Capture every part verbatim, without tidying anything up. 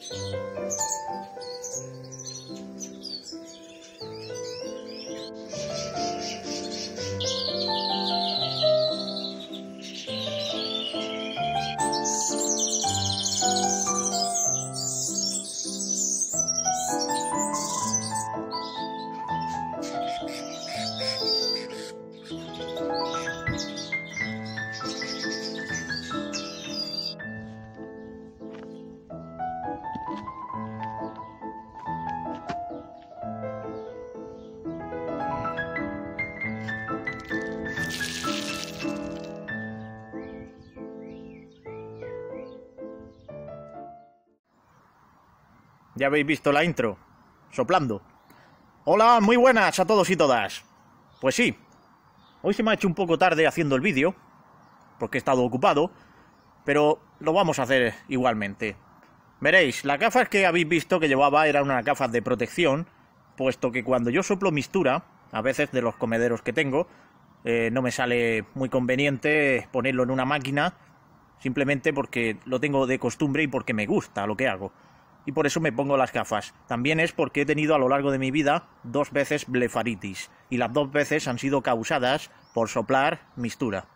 Ya habéis visto la intro, soplando. Hola, muy buenas a todos y todas. Pues sí, hoy se me ha hecho un poco tarde haciendo el vídeo, porque he estado ocupado, pero lo vamos a hacer igualmente. Veréis, las gafas que habéis visto que llevaba eran unas gafas de protección, puesto que cuando yo soplo mistura, a veces de los comederos que tengo, eh, no me sale muy conveniente ponerlo en una máquina, simplemente porque lo tengo de costumbre y porque me gusta lo que hago. Y por eso me pongo las gafas. También es porque he tenido a lo largo de mi vida dos veces blefaritis, y las dos veces han sido causadas por soplar mistura.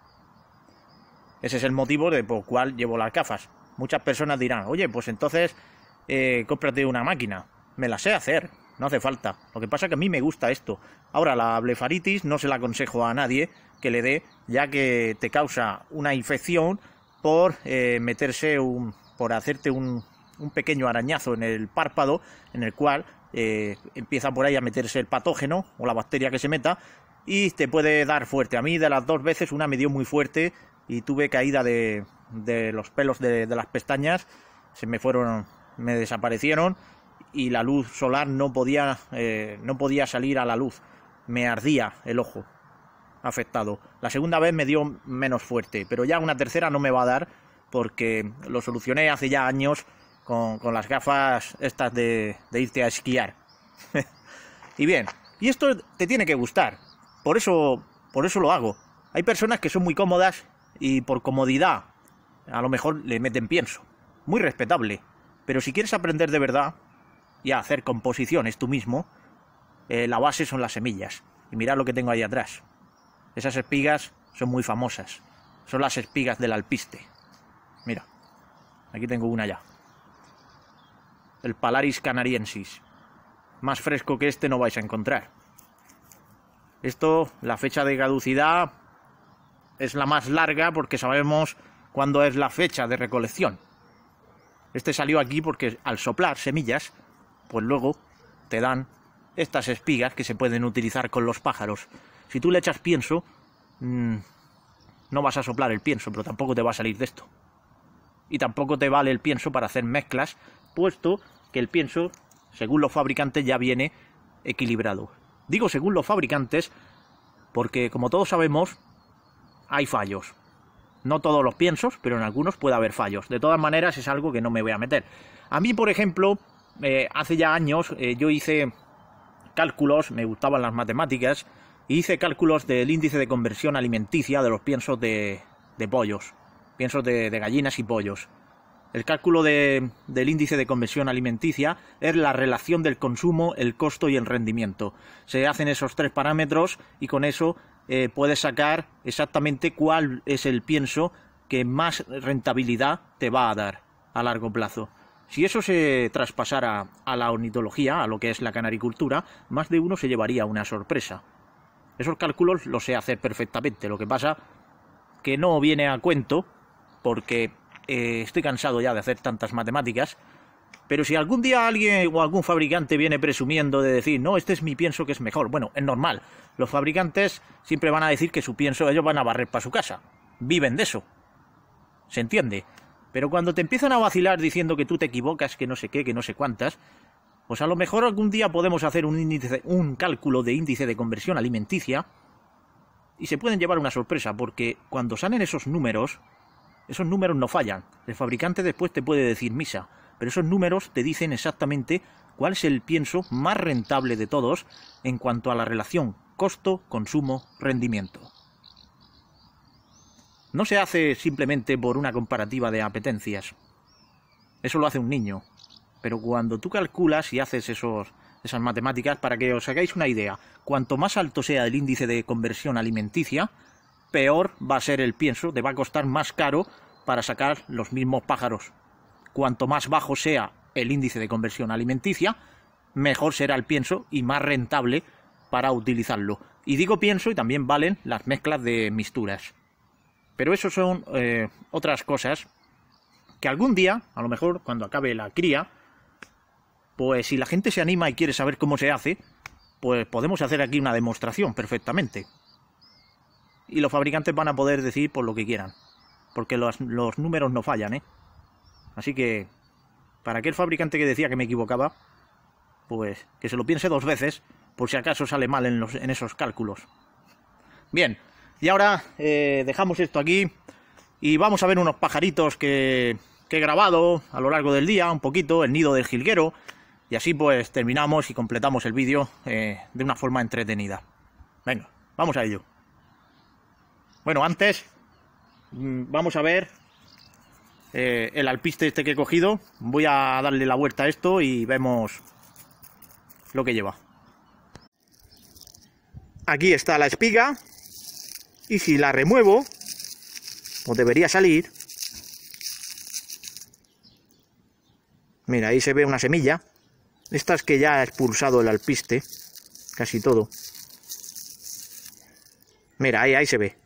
Ese es el motivo de por el cual llevo las gafas. Muchas personas dirán, oye, pues entonces eh, cómprate una máquina. Me la sé hacer, no hace falta. Lo que pasa es que a mí me gusta esto. Ahora, la blefaritis no se la aconsejo a nadie que le dé, ya que te causa una infección por eh, meterse un... por hacerte un... un pequeño arañazo en el párpado, en el cual eh, empieza por ahí a meterse el patógeno o la bacteria que se meta y te puede dar fuerte. A mí de las dos veces una me dio muy fuerte y tuve caída de, de los pelos de, de las pestañas, se me fueron, me desaparecieron y la luz solar no podía, eh, no podía salir a la luz, me ardía el ojo afectado. La segunda vez me dio menos fuerte, pero ya una tercera no me va a dar porque lo solucioné hace ya años Con, con las gafas estas de, de irte a esquiar. Y bien, y esto te tiene que gustar, por eso, por eso lo hago. Hay personas que son muy cómodas y por comodidad a lo mejor le meten pienso, muy respetable, pero si quieres aprender de verdad y a hacer composiciones tú mismo, eh, la base son las semillas. Y mirad lo que tengo ahí atrás. Esas espigas son muy famosas, son las espigas del alpiste. Mira, aquí tengo una ya. El Phalaris canariensis. Más fresco que este no vais a encontrar. Esto, la fecha de caducidad es la más larga porque sabemos cuándo es la fecha de recolección. Este salió aquí porque al soplar semillas, pues luego te dan estas espigas que se pueden utilizar con los pájaros. Si tú le echas pienso, mmm, no vas a soplar el pienso, pero tampoco te va a salir de esto. Y tampoco te vale el pienso para hacer mezclas, puesto que el pienso, según los fabricantes, ya viene equilibrado. Digo según los fabricantes porque, como todos sabemos, hay fallos. No todos los piensos, pero en algunos puede haber fallos. De todas maneras, es algo que no me voy a meter. A mí, por ejemplo, eh, hace ya años eh, yo hice cálculos, me gustaban las matemáticas, y hice cálculos del índice de conversión alimenticia de los piensos de, de pollos, piensos de, de gallinas y pollos. El cálculo de, del índice de conversión alimenticia es la relación del consumo, el costo y el rendimiento. Se hacen esos tres parámetros y con eso eh, puedes sacar exactamente cuál es el pienso que más rentabilidad te va a dar a largo plazo. Si eso se traspasara a la ornitología, a lo que es la canaricultura, más de uno se llevaría una sorpresa. Esos cálculos los sé hacer perfectamente, lo que pasa que no viene a cuento porque eh, estoy cansado ya de hacer tantas matemáticas, pero si algún día alguien o algún fabricante viene presumiendo de decir, no, este es mi pienso que es mejor, bueno, es normal, los fabricantes siempre van a decir que su pienso ellos van a barrer para su casa, viven de eso, se entiende, pero cuando te empiezan a vacilar diciendo que tú te equivocas, que no sé qué, que no sé cuántas, pues a lo mejor algún día podemos hacer un, índice, un cálculo de índice de conversión alimenticia y se pueden llevar una sorpresa, porque cuando salen esos números, esos números no fallan. El fabricante después te puede decir misa, pero esos números te dicen exactamente cuál es el pienso más rentable de todos en cuanto a la relación costo, consumo, rendimiento. No se hace simplemente por una comparativa de apetencias. Eso lo hace un niño. Pero cuando tú calculas y haces esos, esas matemáticas, para que os hagáis una idea, cuanto más alto sea el índice de conversión alimenticia, peor va a ser el pienso, te va a costar más caro para sacar los mismos pájaros. Cuanto más bajo sea el índice de conversión alimenticia, mejor será el pienso y más rentable para utilizarlo. Y digo pienso y también valen las mezclas de mixturas. Pero eso son eh, otras cosas que algún día, a lo mejor cuando acabe la cría, pues si la gente se anima y quiere saber cómo se hace, pues podemos hacer aquí una demostración perfectamente. Y los fabricantes van a poder decir por lo que quieran, porque los, los números no fallan, ¿eh? Así que, para aquel fabricante que decía que me equivocaba, pues que se lo piense dos veces, por si acaso sale mal en, los, en esos cálculos. Bien, y ahora eh, dejamos esto aquí y vamos a ver unos pajaritos que, que he grabado a lo largo del día, un poquito, el nido del jilguero, y así pues terminamos y completamos el vídeo eh, de una forma entretenida. Venga, vamos a ello. Bueno, antes vamos a ver eh, el alpiste este que he cogido. Voy a darle la vuelta a esto y vemos lo que lleva. Aquí está la espiga y si la remuevo, pues debería salir. Mira, ahí se ve una semilla. Esta es que ya ha expulsado el alpiste, casi todo. Mira, ahí, ahí se ve.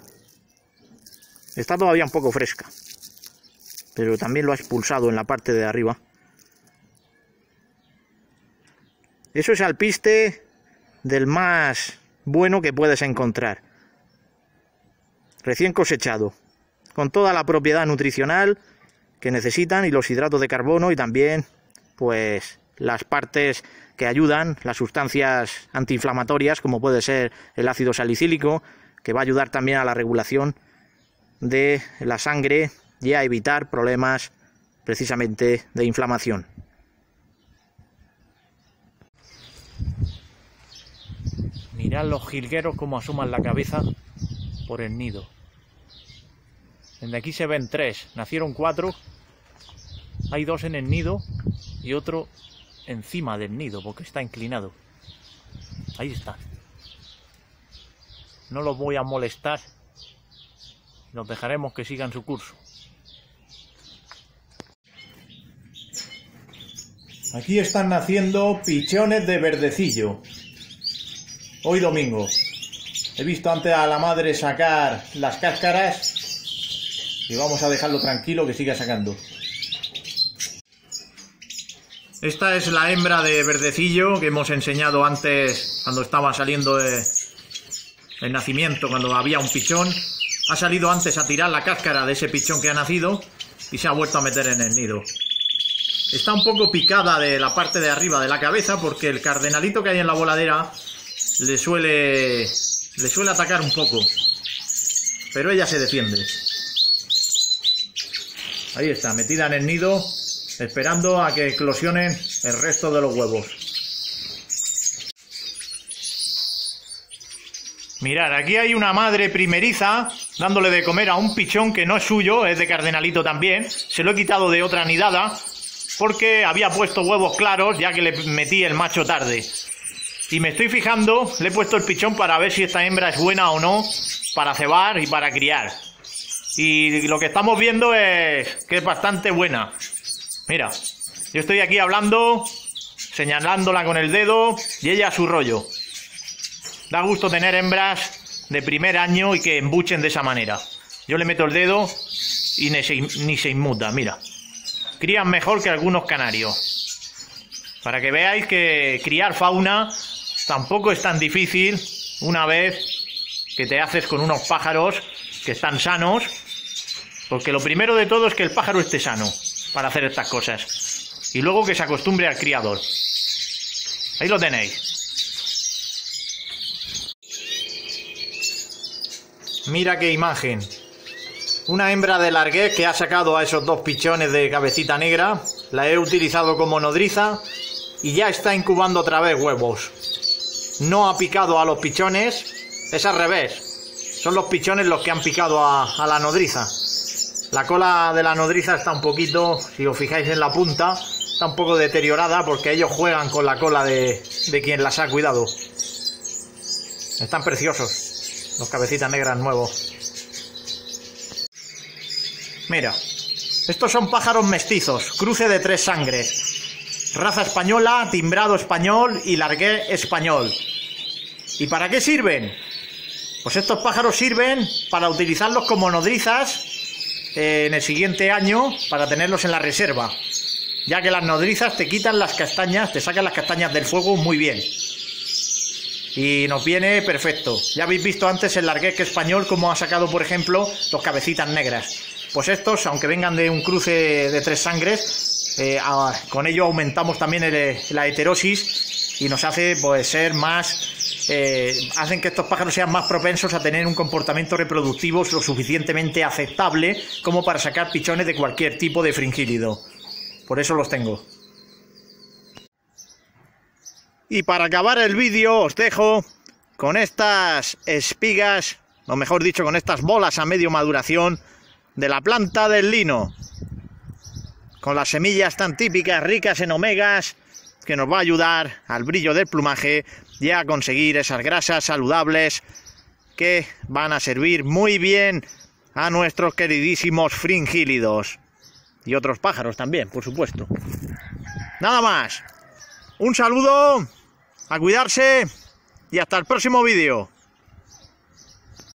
Está todavía un poco fresca, pero también lo ha expulsado en la parte de arriba. Eso es alpiste del más bueno que puedes encontrar. Recién cosechado, con toda la propiedad nutricional que necesitan y los hidratos de carbono y también, pues, las partes que ayudan, las sustancias antiinflamatorias, como puede ser el ácido salicílico, que va a ayudar también a la regulación de la sangre y a evitar problemas precisamente de inflamación. Mirad los jilgueros como asoman la cabeza por el nido. Desde aquí se ven tres, nacieron cuatro, hay dos en el nido y otro encima del nido porque está inclinado. Ahí está. No los voy a molestar, los dejaremos que sigan su curso. Aquí están naciendo pichones de verdecillo. Hoy domingo. He visto antes a la madre sacar las cáscaras y vamos a dejarlo tranquilo que siga sacando. Esta es la hembra de verdecillo que hemos enseñado antes cuando estaba saliendo de el nacimiento, cuando había un pichón. Ha salido antes a tirar la cáscara de ese pichón que ha nacido y se ha vuelto a meter en el nido. Está un poco picada de la parte de arriba de la cabeza porque el cardenalito que hay en la voladera le suele, le suele atacar un poco. Pero ella se defiende. Ahí está, metida en el nido, esperando a que eclosionen el resto de los huevos. Mirad, aquí hay una madre primeriza dándole de comer a un pichón que no es suyo, es de cardenalito también. Se lo he quitado de otra nidada porque había puesto huevos claros ya que le metí el macho tarde. Y me estoy fijando, le he puesto el pichón para ver si esta hembra es buena o no para cebar y para criar. Y lo que estamos viendo es que es bastante buena. Mira, yo estoy aquí hablando, señalándola con el dedo y ella a su rollo. Da gusto tener hembras de primer año y que embuchen de esa manera. Yo le meto el dedo y ni se, ni se inmuta, mira. Crían mejor que algunos canarios. Para que veáis que criar fauna tampoco es tan difícil una vez que te haces con unos pájaros que están sanos. Porque lo primero de todo es que el pájaro esté sano para hacer estas cosas. Y luego que se acostumbre al criador. Ahí lo tenéis. Mira qué imagen. Una hembra de larguez que ha sacado a esos dos pichones de cabecita negra. La he utilizado como nodriza y ya está incubando otra vez huevos. No ha picado a los pichones, es al revés. Son los pichones los que han picado a, a la nodriza. La cola de la nodriza está un poquito, si os fijáis en la punta, Está un poco deteriorada porque ellos juegan con la cola de, de quien las ha cuidado. Están preciosos los cabecitas negras nuevos. Mira, estos son pájaros mestizos, cruce de tres sangres. Raza española, timbrado español y largué español. ¿Y para qué sirven? Pues estos pájaros sirven para utilizarlos como nodrizas eh, en el siguiente año, para tenerlos en la reserva. Ya que las nodrizas te quitan las castañas, te sacan las castañas del fuego muy bien. Y nos viene perfecto. Ya habéis visto antes el largueque español cómo ha sacado, por ejemplo, los cabecitas negras. Pues estos, aunque vengan de un cruce de tres sangres, eh, a, con ello aumentamos también el, la heterosis y nos hace pues ser más... Eh, hacen que estos pájaros sean más propensos a tener un comportamiento reproductivo lo suficientemente aceptable como para sacar pichones de cualquier tipo de fringílido. Por eso los tengo. Y para acabar el vídeo os dejo con estas espigas, o mejor dicho, con estas bolas a medio maduración de la planta del lino. Con las semillas tan típicas, ricas en omegas, que nos va a ayudar al brillo del plumaje y a conseguir esas grasas saludables que van a servir muy bien a nuestros queridísimos fringílidos. Y otros pájaros también, por supuesto. Nada más. Un saludo, a cuidarse y hasta el próximo vídeo.